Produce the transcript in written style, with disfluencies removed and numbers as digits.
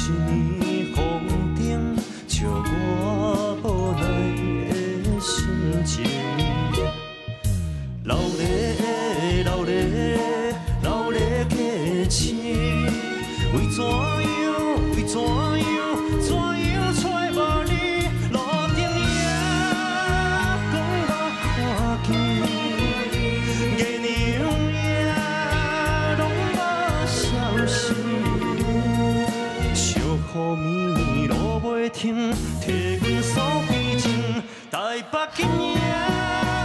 一年风中笑我无奈的心情。老咧老咧老咧客气，为怎样为怎样怎样揣无你？路顶也讲我看见，月亮也拢无消息。小雨绵绵落袂停，替阮扫归情，台北今夜。